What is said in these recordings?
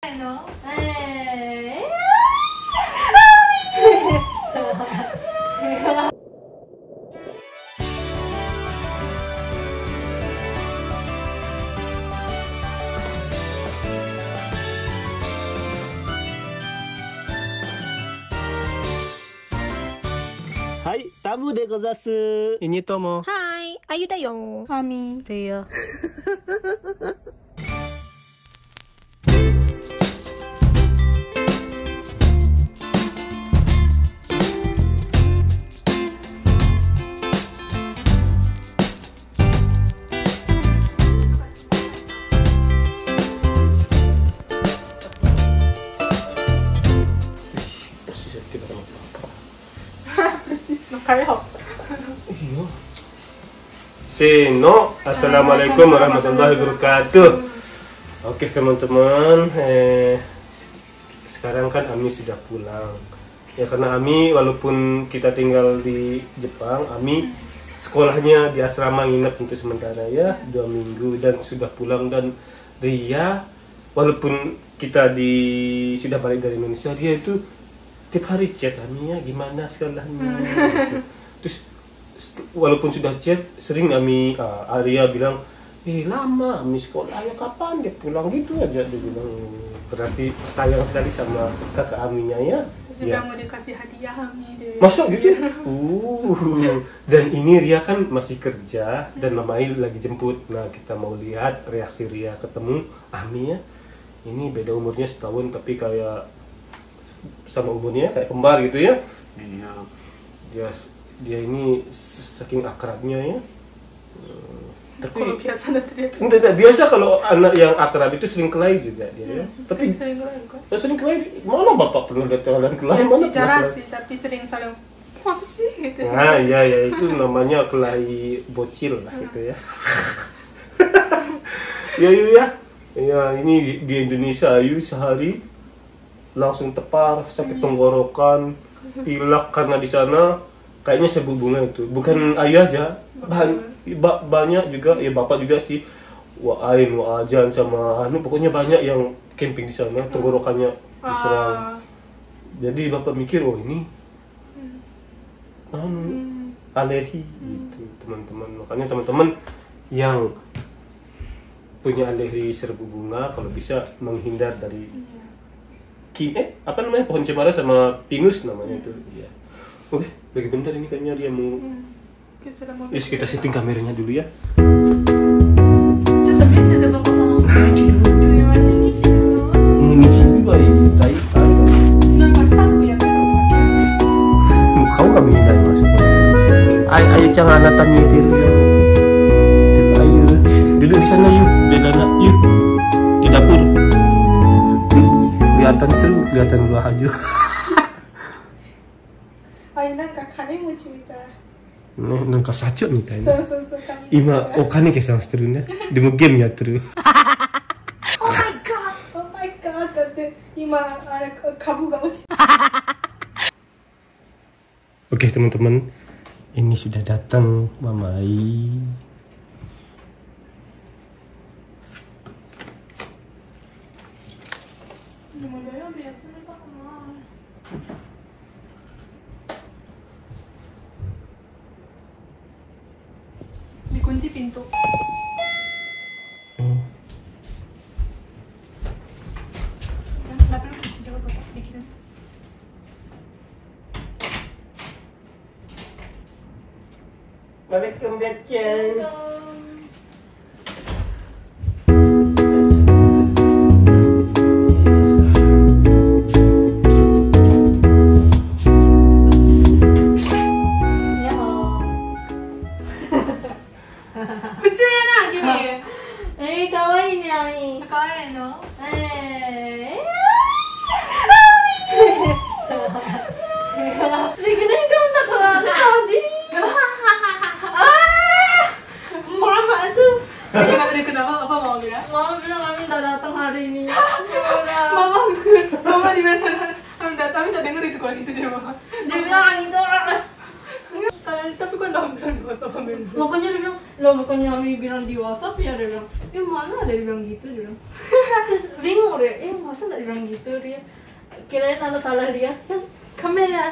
No? Hai, tamu de gozasu. Ini Tomo. Hai, Ayu da yo. Kami. Iya. Kayak. Seno, assalamualaikum warahmatullahi wabarakatuh. Oke teman-teman, sekarang kan Ami sudah pulang. Ya karena Ami walaupun kita tinggal di Jepang, Ami sekolahnya di asrama nginep untuk sementara ya 2 minggu dan sudah pulang. Dan Ria walaupun kita sudah balik dari Indonesia, dia itu tiap hari chat Ami ya gimana sekolahnya gitu. Terus walaupun sudah chat sering Arya bilang lama Ami sekolah ya kapan dia pulang gitu aja, dia bilang berarti sayang sekali sama kakak Aminya ya. Sudah mau dikasih hadiah Ami deh. Masa gitu? Dan ini Ria kan masih kerja dan Mama Ai lagi jemput. Nah kita mau lihat reaksi Ria ketemu Ami ya. Ini beda umurnya setahun tapi kayak sama umurnya kayak kembar gitu ya. Dia ini saking akrabnya ya. Tapi Kalau biasa nanti dia tidak biasa kalau anak yang akrab itu sering kelahi juga dia ya. Tapi sering kelahi kan? sering kelahi. Mana bapak pernah lihat kalian kelahi? Mana Jarang pernah? sih, tapi sering saling apa sih gitu. Nah, ya itu namanya kelahi bocil lah gitu ya. Ya, ini di Indonesia Ayu sehari langsung tepar sampai tenggorokan, pilek karena di sana kayaknya serbuk bunga itu. Bukan Ayu aja, banyak juga ya bapak juga sih. Wa'ain, Wa'ajan sama pokoknya banyak yang camping di sana tenggorokannya diserang. Jadi bapak mikir ini alergi gitu teman-teman. Makanya teman-teman yang punya alergi serbuk bunga kalau bisa menghindar dari pohon cemara sama pinus namanya itu ya. Oke, lagi bentar ini kayaknya dia mau. Yuk kita setting kameranya dulu ya. Kau kami hindari masuk. Ayo jangan natami diri ya. Ayo duduk di sana yuk, yuk di dapur. Kelihatan seru, kelihatan gua haju.なんか社長みたいな。今お金計算してるね。でもゲームやってる。 Oh my god だって今あれ株が落ちて。 Oke teman-teman, ini sudah datang Mama Ai. Dikunci pintu. Nggak perlu jawab bapak pikiran. Waalaikum Biacen. Kenapa mau bilang? Mama bilang Ami tak datang hari ini. Mama di mana? Ami tak denger itu kalau gitu dia mama. Dia bilang gitu. Kalian tapi kan udah bilang buat apa Mel? Makanya dia bilang, lo bukannya Ami bilang di WhatsApp ya, dia bilang, mana ada dibilang gitu, dia bilang. Terus bingung deh, masa nggak dibilang gitu dia? Kirain ada salah dia kan? Kamera.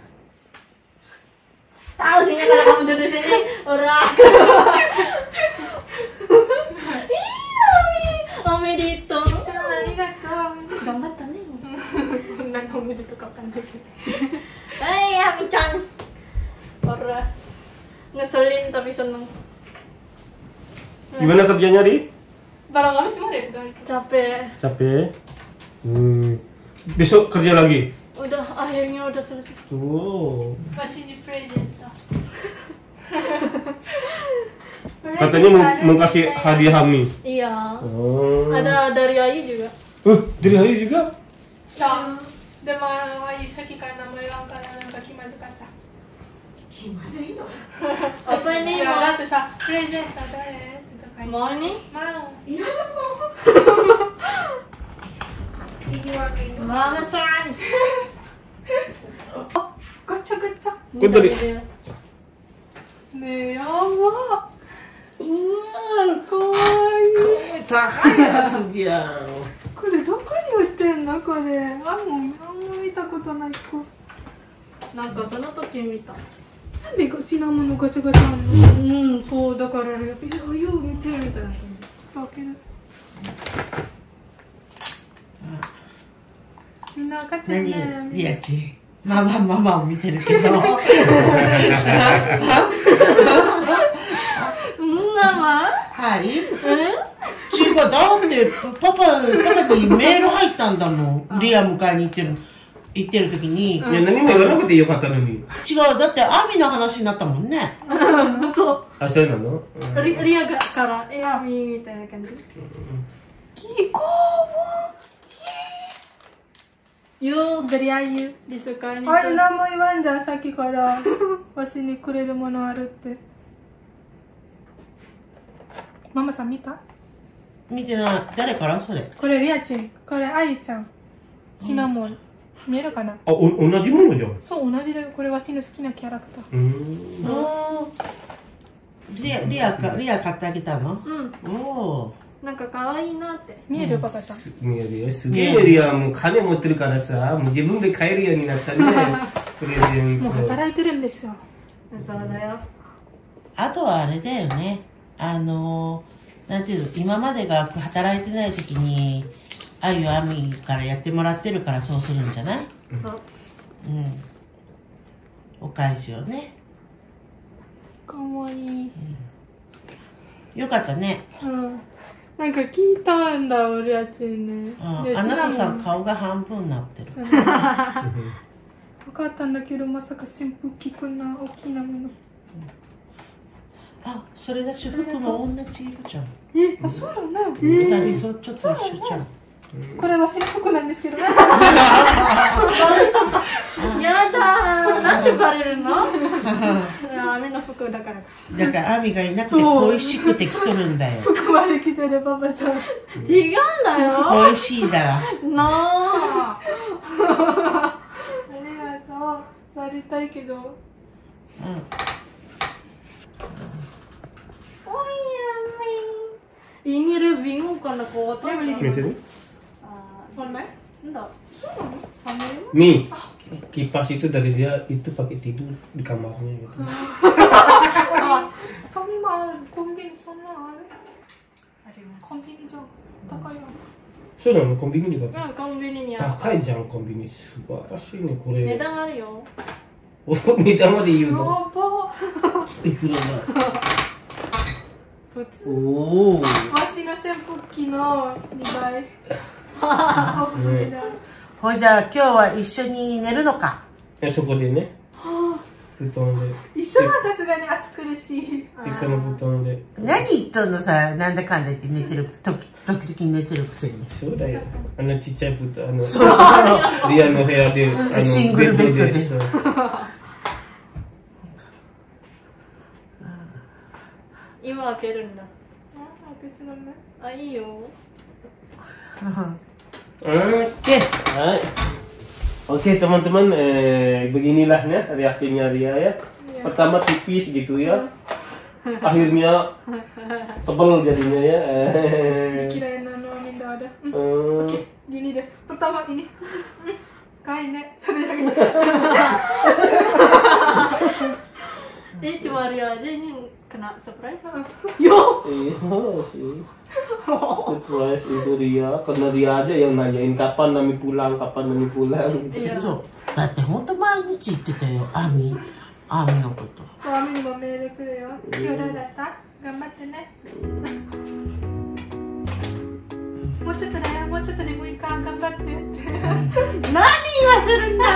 Tahu sih kalau kamu duduk sini orang. Iya, Ami dito. Gambar tadi. Dan kamu ditukapkan lagi. Ami-chan. Orang ngeselin tapi seneng. Gimana kerjanya, Ri? Barang habis kemarin udah. Capek. Capek. Besok kerja lagi. Udah akhirnya udah selesai. Wow. Masih di present. Katanya mau kasih hadiah Ami. Iya. Oh. Ada dari Ayu juga. Dari Ayu juga? じゃあ、でもさっきから名前言わんからなんか気まずかった。気まずいの Apa い ini? やだってさ、プレゼント誰ってとか言って。 Mau ini? まあ、嫌だもん。言い訳言い訳。 Mama Chan. ガチャガチャ。 Kau tadi. ねえ、やば。かわいい。 高いやつじゃん。 これどこに売ってんのこれ。あんま見たことない子。 なんかその時見た。 なんでシナモンのガチャガチャあんの？ そうだからよう見てみたいな感開ける。みんな分かってる何ね。 リアチママを見てるけどじ。ママ？ はい違うだってパパにメール入ったんだもんリア迎えに行ってる時にいや、何も言わなくてよかったのに。 違うだってアミの話になったもんねそう。 あ、そうなの？ リアからアミみたいな感じ。 キコ Yuk, dari Ayu. disukain itu. Ayu nama Iwan jangan sakitからわしにくれるものあるってママさん見た見てない誰からそれこれリアチンこれアユちゃんシナモン見えるかなあ、同じものじゃん。 そう同じだよこれわしの好きなキャラクターリア買ってあげたのうん。 おなんか可愛いなって。 見えるパパさん見えるよ。すげえリアもう金持ってるからさ、もう自分で買えるようになったね。プレゼンもうト。 働いてるんですよそうだよ。 あとはあれだよねなんていうの今までが働いてない時にあゆあみからやってもらってるからそうするんじゃないそう。 お返しをねかわいいよかったねうんなんか聞いたんだリアチンねであなたさシナモン顔が半分になってるそうね分かったんだけどまさか扇風機こんな大きなものあそれだし服も同じ色じゃんあそうだね二人そうちょっと一緒じゃんこれわしの服なんですけどねやだー。なんでバレるの？雨の服だからか。 だからアミがいなくて恋しくて来とるんだよ服まで着てるパパさん違うんだよ。 恋しいだらなあ。 ありがとう触りたいけど Ini dia bingung karena kuota. 見てる？ Online? Enggak. Mi, kipas itu dari dia itu pakai tidur di kamarnya gitu. Kami mah kombini sonna are? コンビニじゃん高いよそうなの？コンビニで買った。 うん、コンビニにある。 高いじゃんコンビニ。素晴らしいねこれ。 値段あるよ。 お値段まで言うやの。 ばいくらだ？ 普通。 おお。 わしの扇風機の2倍お風だほいじゃあ今日は一緒に寝るのかそこでね。布団で。 一緒はさすがに暑苦しい一緒の布団で。 何言っとんのさなんだかんだ言って寝てる時々寝てるくせにそうだよ。ちっちゃい布団そうリアの部屋でシングルベッドでそう今開けるんだ。 別のねあ、いいよ。 Oke, Oke teman-teman, beginilah ya reaksinya Ria ya. pertama tipis gitu ya, akhirnya tebal jadinya ya. Kirain Nano Amin dah ada. Gini deh, pertama ini. Kain deh, sorry lagi. Ini cuma Ria aja ini kena surprise. Yo. Iya sih. Surprise itu dia, karena dia aja yang nanyain kapan Nami pulang. Iya. そうだって本当毎日言ってたよアミのこと。 アミにもメールくれよ。今日だった頑張ってね。もうちょっとだよ、もうちょっとでもいいか、頑張って。 何言わせるんだ。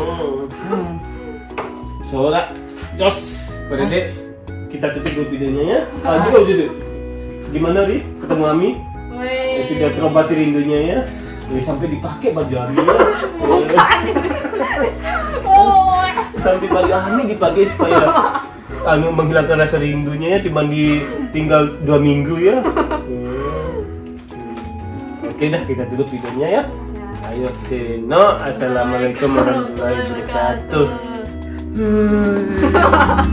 そうだ、よし、これでkita tutup videonya ya. Juga gimana Ri? Ketemu Ami? Sudah terobati rindunya ya. Sampai dipakai baju Ami ya. Sampai baju Ami dipakai supaya Ami menghilangkan rasa rindunya ya. Cuma ditinggal 2 minggu ya. Oke dah, kita tutup videonya ya. Ayo seno, assalamualaikum warahmatullahi wabarakatuh.